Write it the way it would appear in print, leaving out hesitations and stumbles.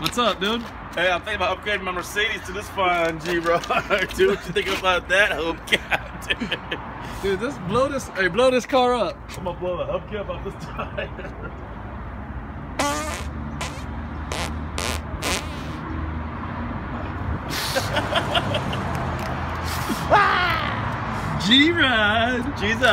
What's up, dude? Hey, I'm thinking about upgrading my Mercedes to this fine G-Rod. Dude, what you think about that hubcap, dude? Dude, blow this car up. I'm gonna blow the hubcap off this tire. G-Rod. Jesus.